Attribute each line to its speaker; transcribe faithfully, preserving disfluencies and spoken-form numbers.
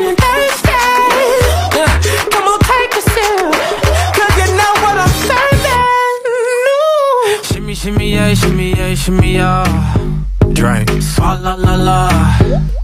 Speaker 1: feeling thirsty. Yeah. Come on, take a sip, cause you know what I'm serving. No. Shimmy, shimmy, yeah, shimmy, yeah, shimmy, yeah. Drink. Swalla la la.